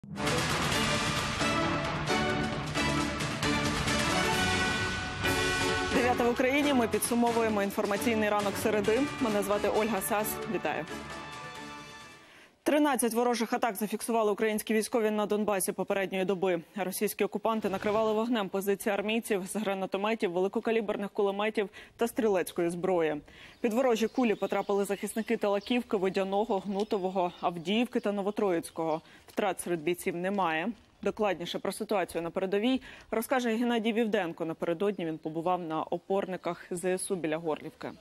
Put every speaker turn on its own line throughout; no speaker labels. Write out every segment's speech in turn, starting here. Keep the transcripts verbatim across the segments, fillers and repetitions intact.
дев'ята в Україні. Ми підсумовуємо інформаційний ранок середи. Мене звати Ольга Сас. Вітаю. тринадцять ворожих атак зафіксували українські військові на Донбасі попередньої доби. Російські окупанти накривали вогнем позиції армійців з гранатометів, великокаліберних кулеметів та стрілецької зброї. Під ворожі кулі потрапили захисники Талаківки, Водяного, Гнутового, Авдіївки та Новотроїцького. Втрат серед бійців немає. Докладніше про ситуацію на передовій розкаже Геннадій Вівденко. Напередодні він побував на опорниках зе ес у біля Горлівки.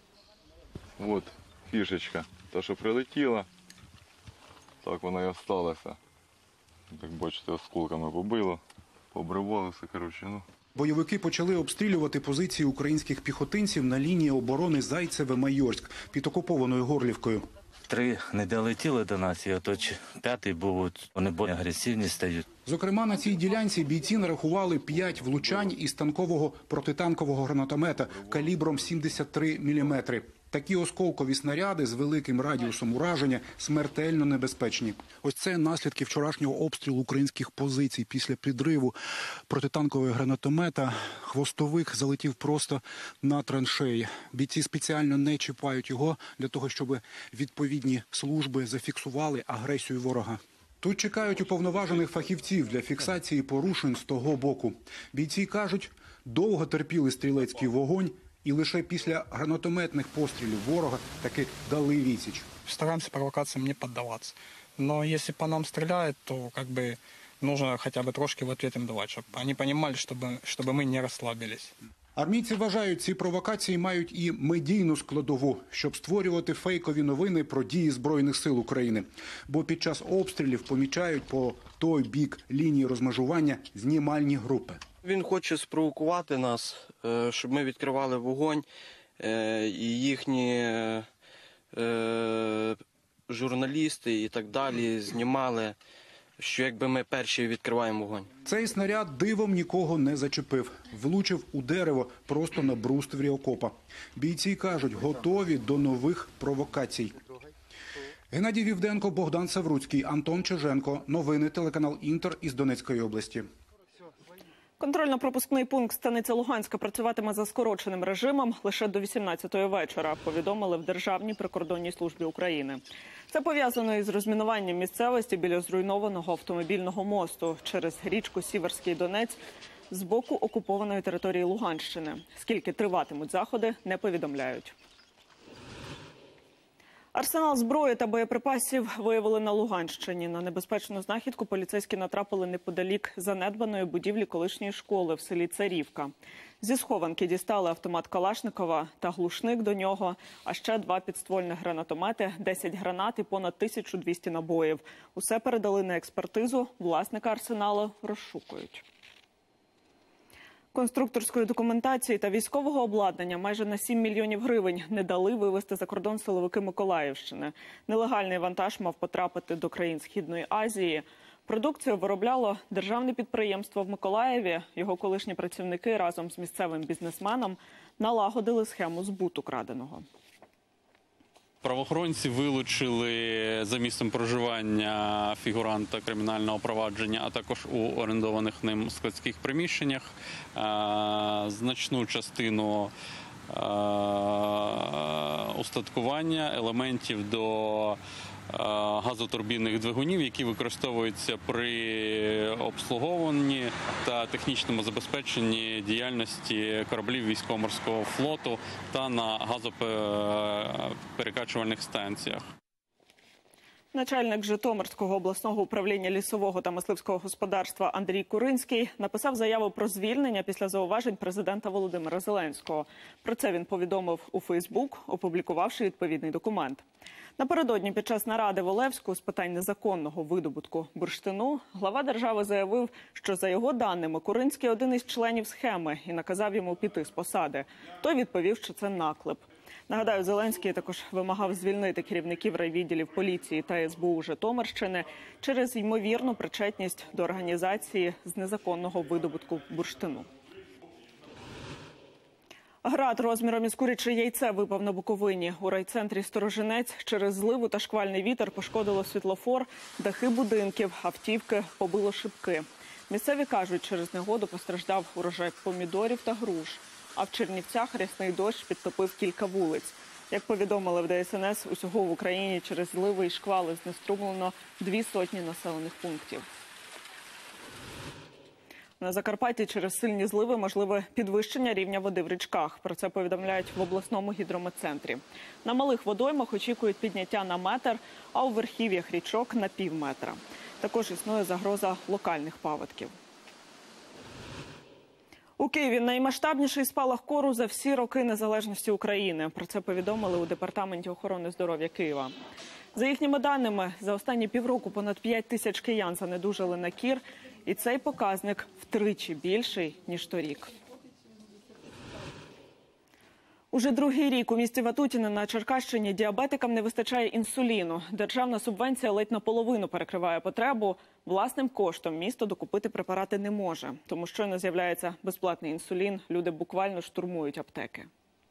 От фішечка, та що прилетіла, так вона і залишилася. Як бачите, осколками побило, побривалося, коротше, ну.
Бойовики почали обстрілювати позиції українських піхотинців на лінії оборони Зайцеве-Майорськ під окупованою Горлівкою.
Три не долетіли до нас, і от п'ятий був, вони більш агресивні стають.
Зокрема, на цій ділянці бійці нарахували п'ять влучань із танкового протитанкового гранатомета калібром сімдесят три міліметри. Такі осколкові снаряди з великим радіусом ураження смертельно небезпечні. Ось це наслідки вчорашнього обстрілу українських позицій. Після підриву протитанкового гранатомета хвостовик залетів просто на траншеї. Бійці спеціально не чіпають його для того, щоб відповідні служби зафіксували агресію ворога. Тут чекають уповноважених фахівців для фіксації порушень з того боку. Бійці кажуть, довго терпіли стрілецький вогонь, і лише після гранатометних пострілів ворога таки дали відсіч.
Стараемся провокациям не поддаваться. Но если по нам стреляют, то как бы нужно хотя бы трошки в ответ им давать, чтобы они понимали, чтобы, чтобы мы не расслабились.
Армійці вважають, ці провокації мають і медійну складову, щоб створювати фейкові новини про дії Збройних сил України. Бо під час обстрілів помічають по той бік лінії розмежування знімальні групи.
Він хоче спровокувати нас, щоб ми відкривали вогонь, і їхні журналісти і так далі знімали, що якби ми перші відкриваємо вогонь.
Цей снаряд дивом нікого не зачепив. Влучив у дерево просто на брустворі окопа. Бійці кажуть, готові до нових провокацій. Геннадій Вівденко, Богдан Савруцький, Антон Чиженко. Новини телеканал Інтер із Донецької області.
Контрольно-пропускний пункт станиця Луганська працюватиме за скороченим режимом лише до вісімнадцятої вечора, повідомили в Державній прикордонній службі України. Це пов'язано із розмінуванням місцевості біля зруйнованого автомобільного мосту через річку Сіверський Донець з боку окупованої території Луганщини. Скільки триватимуть заходи, не повідомляють. Арсенал зброї та боєприпасів виявили на Луганщині. На небезпечну знахідку поліцейські натрапили неподалік занедбаної будівлі колишньої школи в селі Царівка. Зі схованки дістали автомат Калашникова та глушник до нього, а ще два підствольних гранатомети, десять гранат і понад тисячу двісті набоїв. Усе передали на експертизу, власника арсеналу розшукують. Конструкторської документації та військового обладнання майже на сім мільйонів гривень не дали вивезти за кордон силовики Миколаївщини. Нелегальний вантаж мав потрапити до країн Східної Азії. Продукцію виробляло державне підприємство в Миколаєві. Його колишні працівники разом з місцевим бізнесменом налагодили схему збуту краденого.
Правоохоронці вилучили за місцем проживання фігуранта кримінального провадження, а також у орендованих ним складських приміщеннях значну частину устаткування, елементів до газотурбінних двигунів, які використовуються при обслуговуванні та технічному забезпеченні діяльності кораблів військово-морського флоту та на газоперекачувальних станціях.
Начальник Житомирського обласного управління лісового та мисливського господарства Андрій Куринський написав заяву про звільнення після зауважень президента Володимира Зеленського. Про це він повідомив у Фейсбук, опублікувавши відповідний документ. Напередодні під час наради в Олевську з питань незаконного видобутку бурштину глава держави заявив, що за його даними Куринський один із членів схеми і наказав йому піти з посади. Той відповів, що це наклеп. Нагадаю, Зеленський також вимагав звільнити керівників райвідділів поліції та ес бе у Житомирщини через ймовірну причетність до організації з незаконного видобутку бурштину. Град розміром із куряче яйце випав на Буковині. У райцентрі Сторожинець через зливу та шквальний вітер пошкодило світлофор, дахи будинків, автівки, побило шибки. Місцеві кажуть, через негоду постраждав урожай помідорів та груш. А в Чернівцях рясний дощ підтопив кілька вулиць. Як повідомили в Де Ес Ен Ес, усього в Україні через зливи і шквали знеструмлено дві сотні населених пунктів. На Закарпатті через сильні зливи можливе підвищення рівня води в річках. Про це повідомляють в обласному гідрометцентрі. На малих водоймах очікують підняття на метр, а у верхів'ях річок – на пів метра. Також існує загроза локальних паводків. У Києві наймасштабніший спалах кору за всі роки незалежності України. Про це повідомили у Департаменті охорони здоров'я Києва. За їхніми даними, за останні півроку понад п'ять тисяч киян занедужали на кір. І цей показник втричі більший, ніж торік. Уже другий рік у місті Ватутіне на Черкащині діабетикам не вистачає інсуліну. Державна субвенція ледь наполовину перекриває потребу. Власним коштом місто докупити препарати не може. Тому щойно з'являється безплатний інсулін, люди буквально штурмують аптеки.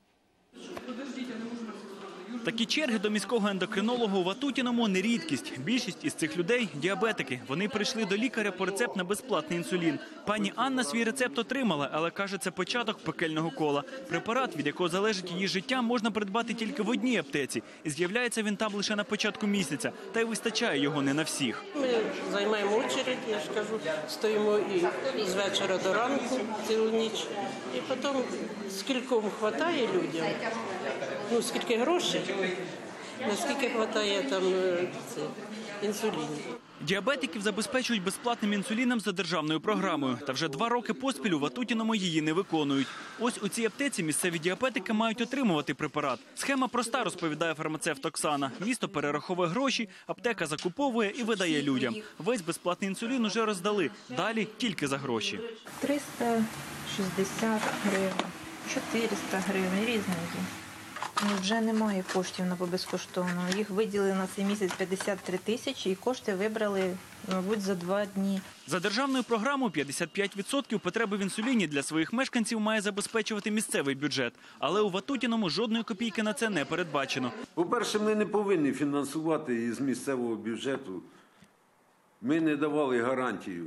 Такі черги до міського ендокринолога у Ватутіному не рідкість. Більшість із цих людей – діабетики. Вони прийшли до лікаря по рецепт на безплатний інсулін. Пані Анна свій рецепт отримала, але каже, це початок пекельного кола. Препарат, від якого залежить її життя, можна придбати тільки в одній аптеці. І з'являється він там лише на початку місяця. Та й вистачає його не на всіх.
Ми займаємо очередь, я ж кажу, стоїмо і з вечора до ранку цілу ніч. І потім скільком вистачає людям, ну скільки грошей, наскільки вистачає там це, інсуліну.
Діабетиків забезпечують безплатним інсуліном за державною програмою. Та вже два роки поспіль у Ватутіному її не виконують. Ось у цій аптеці місцеві діабетики мають отримувати препарат. Схема проста, розповідає фармацевт Оксана. Місто перераховує гроші, аптека закуповує і видає людям. Весь безплатний інсулін уже роздали. Далі тільки за гроші.
триста шістдесят гривень, чотириста гривень, різні є. Вже немає коштів на безкоштовно. Їх виділили на цей місяць п'ятдесят три тисячі і кошти вибрали, мабуть, за два дні.
За державною програмою п'ятдесят п'ять відсотків потреби в інсуліні для своїх мешканців має забезпечувати місцевий бюджет. Але у Ватутіному жодної копійки на це не передбачено.
По-перше, ми не повинні фінансувати із місцевого бюджету. Ми не давали гарантію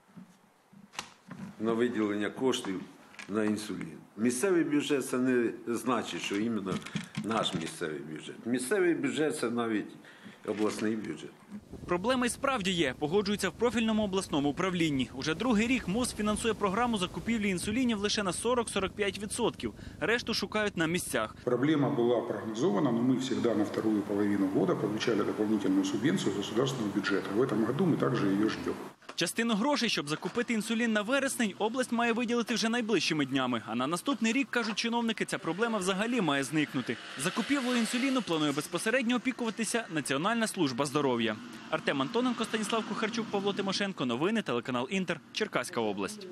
на виділення коштів на інсулін. Місцевий бюджет – це не значить, що іменно наш місцевий бюджет. Місцевий бюджет – це навіть обласний бюджет.
Проблема й справді є, погоджуються в профільному обласному управлінні. Уже другий рік МОЗ фінансує програму закупівлі інсулінів лише на сорок - сорок п'ять відсотків. Решту шукають на місцях.
Проблема була прогнозована, но мы всегда на вторую половину года получали дополнительную субвенцию из государственного бюджета. В этом году мы также ее ждем.
Частину грошей, щоб закупити інсулін на вересень, область має виділити вже найближчими днями. А на наступний рік, кажуть чиновники, ця проблема взагалі має зникнути. Закупівлею інсуліну планує безпосередньо опікуватися Національна служба здоров'я. Артем Антоненко, Станіслав Кухарчук, Павло Тимошенко. Новини, телеканал Інтер, Черкаська область.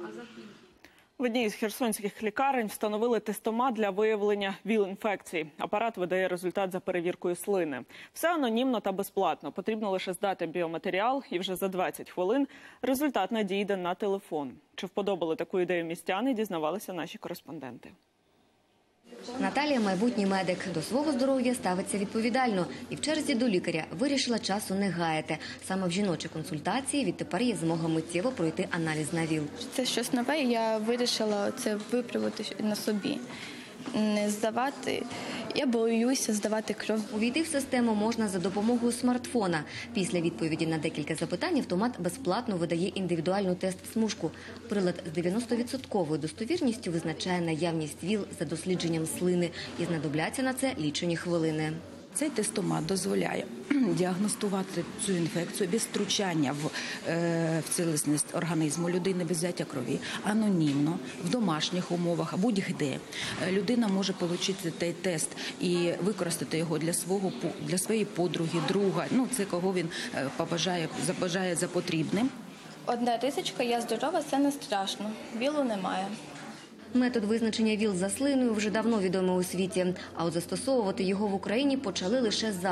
В одній із херсонських лікарень встановили тестомат для виявлення ВІЛ-інфекції. Апарат видає результат за перевіркою слини. Все анонімно та безплатно. Потрібно лише здати біоматеріал, і вже за двадцять хвилин результат надійде на телефон. Чи вподобали таку ідею містяни, дізнавалися наші кореспонденти.
Наталія – майбутній медик. До свого здоров'я ставиться відповідально. І в черзі до лікаря вирішила часу не гаяти. Саме в жіночій консультації відтепер є змога миттєво пройти аналіз на ВІЛ.
Це щось нове, і я вирішила це випробувати на собі. Не здавати. Я боюся здавати кров.
Увійти в систему можна за допомогою смартфона. Після відповіді на декілька запитань автомат безплатно видає індивідуальну тест-смужку. Прилад з дев'яностовідсотковою достовірністю визначає наявність ВІЛ за дослідженням слини. І знадобляться на це лічені хвилини.
Цей тестомат дозволяє діагностувати цю інфекцію без втручання в, е, в цілісність організму людини, без взяття крові, анонімно, в домашніх умовах, будь-де. Людина може отримати цей тест і використати його для, свого, для своєї подруги, друга, ну це кого він побажає, забажає за потрібним.
Одна рисочка, я здорова, це не страшно, вілу немає.
Метод визначення ВІЛ за слиною вже давно відомий у світі, а от застосовувати його в Україні почали лише зараз.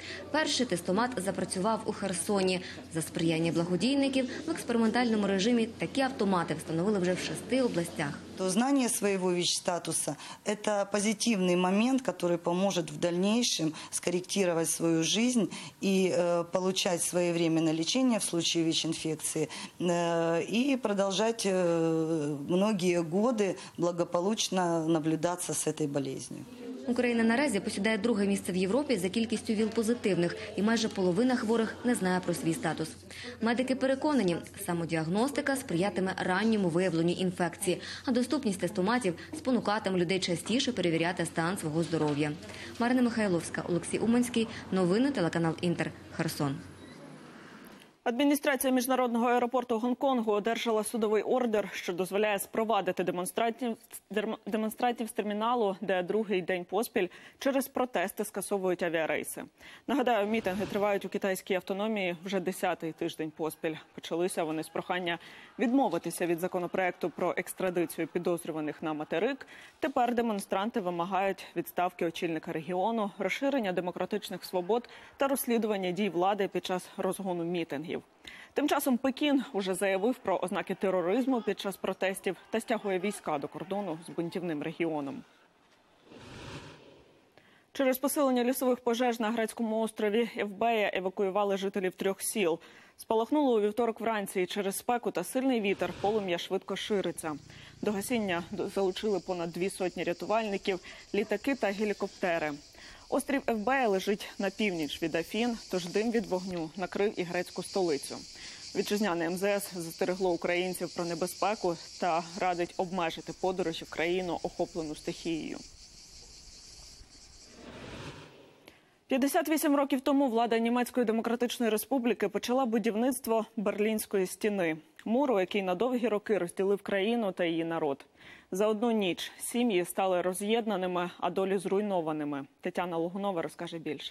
Перший тестомат запрацював у Херсоні. За сприяння благодійників в експериментальному режимі такі автомати встановили вже в шести областях.
То знание своего ВИЧ-статуса – это позитивный момент, который поможет в дальнейшем скорректировать свою жизнь и э, получать своевременное лечение в случае ВИЧ-инфекции э, и продолжать э, многие годы благополучно наблюдаться с этой болезнью.
Україна наразі посідає друге місце в Європі за кількістю ВІЛ-позитивних, і майже половина хворих не знає про свій статус. Медики переконані, самодіагностика сприятиме ранньому виявленню інфекції, а доступність тестоматів спонукатиме людей частіше перевіряти стан свого здоров'я. Марина Михайловська, Олексій Уманський. Новини телеканал Інтер. Херсон.
Адміністрація міжнародного аеропорту Гонконгу одержала судовий ордер, що дозволяє спровадити демонстрантів, демонстрантів з терміналу, де другий день поспіль через протести скасовують авіарейси. Нагадаю, мітинги тривають у китайській автономії вже десятий тиждень поспіль. Почалися вони з прохання відмовитися від законопроекту про екстрадицію підозрюваних на материк. Тепер демонстранти вимагають відставки очільника регіону, розширення демократичних свобод та розслідування дій влади під час розгону мітингів. Тим часом Пекін уже заявив про ознаки тероризму під час протестів та стягує війська до кордону з бунтівним регіоном. Через посилення лісових пожеж на Грецькому острові Евбея евакуювали жителів трьох сіл. Спалахнуло у вівторок вранці, і через спеку та сильний вітер полум'я швидко шириться. До гасіння залучили понад дві сотні рятувальників, літаки та гелікоптери. Острів Евбея лежить на північ від Афін, тож дим від вогню накрив і грецьку столицю. Вітчизняне ем зе ес застерегло українців про небезпеку та радить обмежити подорожі в країну, охоплену стихією. п'ятдесят вісім років тому влада Німецької Демократичної Республіки почала будівництво Берлінської стіни. Муру, який на довгі роки розділив країну та її народ. За одну ніч сім'ї стали роз'єднаними, а долі зруйнованими. Тетяна Логунова розкаже більше.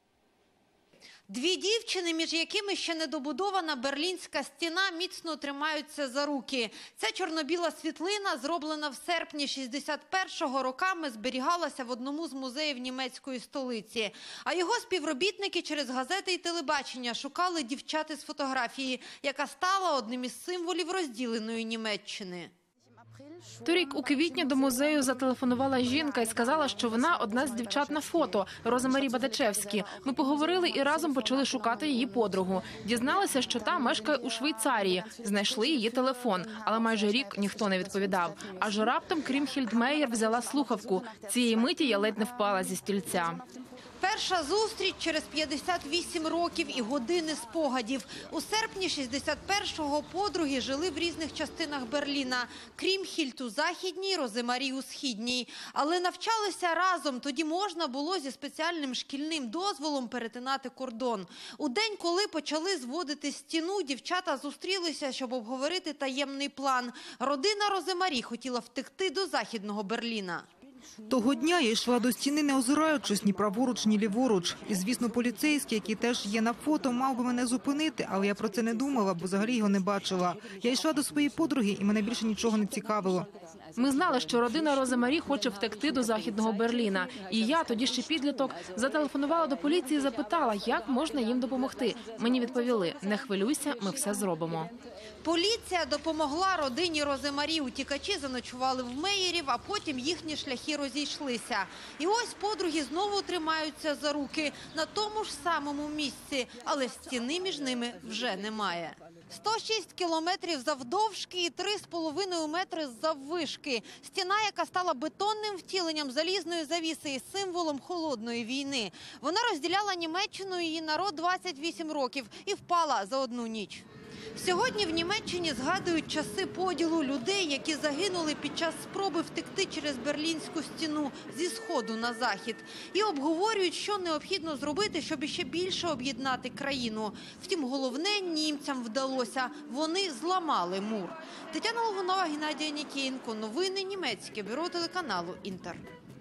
Дві дівчини, між якими ще не добудована Берлінська стіна, міцно тримаються за руки. Ця чорно-біла світлина, зроблена в серпні шістдесят першого, роками зберігалася в одному з музеїв німецької столиці. А його співробітники через газети і телебачення шукали дівчат з фотографії, яка стала одним із символів розділеної Німеччини.
Торік у квітні до музею зателефонувала жінка і сказала, що вона одна з дівчат на фото – Роза-Марі Бадачевські. Ми поговорили і разом почали шукати її подругу. Дізналися, що та мешкає у Швейцарії. Знайшли її телефон, але майже рік ніхто не відповідав. Аж раптом Крімхільд Мейєр взяла слухавку. Цієї миті я ледь не впала зі стільця.
Перша зустріч через п'ятдесят вісім років і години спогадів. У серпні шістдесят першого подруги жили в різних частинах Берліна. Крімхільд у західній, Роза-Марі у східній. Але навчалися разом, тоді можна було зі спеціальним шкільним дозволом перетинати кордон. У день, коли почали зводити стіну, дівчата зустрілися, щоб обговорити таємний план. Родина Роза-Марі хотіла втекти до західного Берліна.
Того дня я йшла до стіни, не озираючись ні праворуч, ні ліворуч. І, звісно, поліцейський, який теж є на фото, мав би мене зупинити, але я про це не думала, бо взагалі його не бачила. Я йшла до своєї подруги, і мене більше нічого не цікавило.
Ми знали, що родина Роза-Марі хоче втекти до західного Берліна. І я, тоді ще підліток, зателефонувала до поліції і запитала, як можна їм допомогти. Мені відповіли: не хвилюйся, ми все зробимо.
Поліція допомогла родині Роза-Марі. Утікачі заночували в Мейєрів, а потім їхні шляхи розійшлися. І ось подруги знову тримаються за руки на тому ж самому місці, але стіни між ними вже немає. сто шість кілометрів завдовжки і три з половиною метри заввишки. Стіна, яка стала бетонним втіленням залізної завіси і символом холодної війни. Вона розділяла Німеччину і її народ двадцять вісім років і впала за одну ніч. Сьогодні в Німеччині згадують часи поділу людей, які загинули під час спроби втекти через Берлінську стіну зі сходу на захід. І обговорюють, що необхідно зробити, щоб іще більше об'єднати країну. Втім, головне німцям вдалося – вони зламали мур. Тетяна Логунова, Геннадій Нікієнко. Новини німецьке. Бюро телеканалу «Інтер».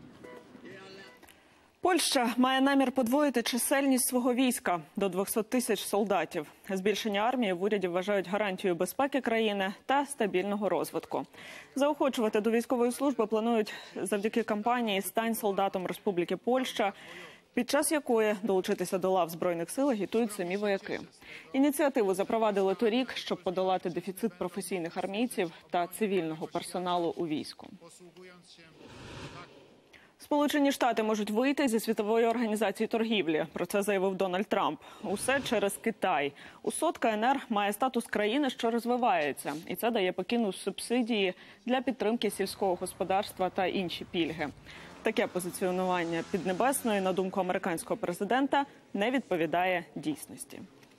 Польща має намір подвоїти чисельність свого війська до двохсот тисяч солдатів. Збільшення армії в уряді вважають гарантією безпеки країни та стабільного розвитку. Заохочувати до військової служби планують завдяки кампанії «Стань солдатом Республіки Польща». під час якої долучитися до лав Збройних сил агітують самі вояки. Ініціативу запровадили торік, щоб подолати дефіцит професійних армійців та цивільного персоналу у війську. Сполучені Штати можуть вийти зі Світової організації торгівлі. Про це заявив Дональд Трамп. Усе через Китай. УСОТ КНР має статус країни, що розвивається. І це дає Пекіну субсидії для підтримки сільського господарства та інші пільги. Таке позиціонування Піднебесної, на думку американського президента, не відповідає дійсності.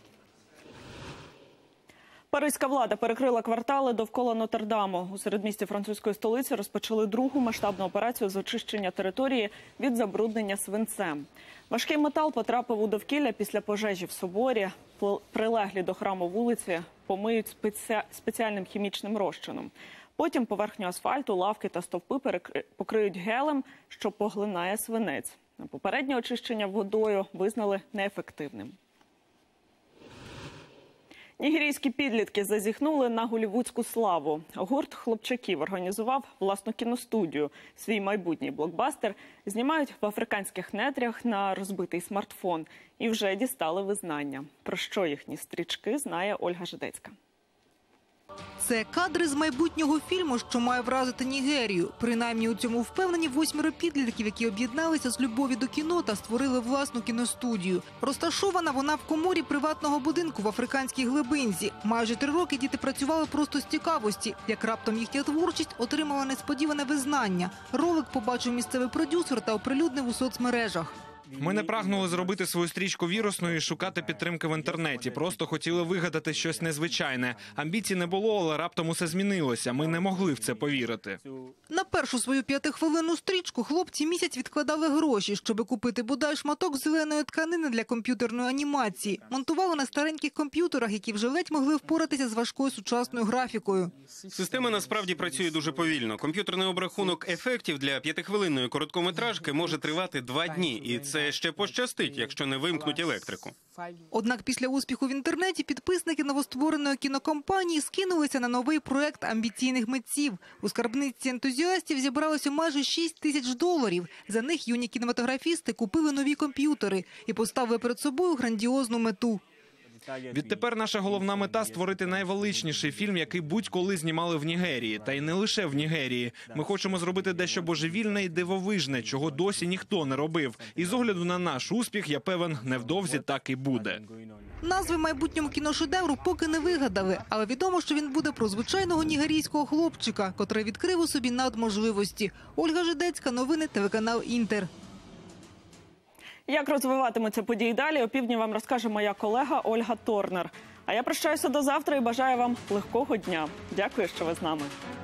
Паризька влада перекрила квартали довкола Нотр-Даму. У середмісті французької столиці розпочали другу масштабну операцію з очищення території від забруднення свинцем. Важкий метал потрапив у довкілля після пожежі в соборі. Прилеглі до храму вулиці помиють спеці... спеціальним хімічним розчином. Потім поверхню асфальту, лавки та стовпи покриють гелем, що поглинає свинець. Попереднє очищення водою визнали неефективним. Нігерійські підлітки зазіхнули на голлівудську славу. Гурт хлопчаків організував власну кіностудію. Свій майбутній блокбастер знімають в африканських нетрях на розбитий смартфон. І вже дістали визнання. Про що їхні стрічки, знає Ольга Жидецька.
Це кадри з майбутнього фільму, що має вразити Нігерію. Принаймні у цьому впевнені восьмеро підлітків, які об'єдналися з любові до кіно та створили власну кіностудію. Розташована вона в коморі приватного будинку в африканській глибинці. Майже три роки діти працювали просто з цікавості, як раптом їхня творчість отримала несподіване визнання. Ролик побачив місцевий продюсер та оприлюднив у соцмережах.
Ми не прагнули зробити свою стрічку вірусною і шукати підтримки в інтернеті. Просто хотіли вигадати щось незвичайне. Амбіцій не було, але раптом усе змінилося. Ми не могли в це повірити.
На першу свою п'ятихвилинну стрічку хлопці місяць відкладали гроші, щоб купити бодай шматок зеленої тканини для комп'ютерної анімації. Монтували на стареньких комп'ютерах, які вже ледь могли впоратися з важкою сучасною графікою.
Система насправді працює дуже повільно. Комп'ютерний обрахунок ефектів для п'ятихвилинної короткометражки може тривати два дні. І це ще пощастить, якщо не вимкнуть електрику.
Однак після успіху в інтернеті підписники новоствореної кінокомпанії скинулися на новий проект амбіційних митців. У скарбниці ентузіастів зібралося майже шість тисяч доларів. За них юні кінематографісти купили нові комп'ютери і поставили перед собою грандіозну мету.
Відтепер наша головна мета – створити найвеличніший фільм, який будь-коли знімали в Нігерії. Та й не лише в Нігерії. Ми хочемо зробити дещо божевільне і дивовижне, чого досі ніхто не робив. І з огляду на наш успіх, я певен, невдовзі так і буде.
Назви майбутньому кіношедевру поки не вигадали, але відомо, що він буде про звичайного нігерійського хлопчика, котрий відкрив у собі надможливості. Ольга Жидецька, новини, телеканал «Інтер».
Як розвиватимуться події далі, опівдні вам розкаже моя колега Ольга Торнер. А я прощаюся до завтра і бажаю вам легкого дня. Дякую, що ви з нами.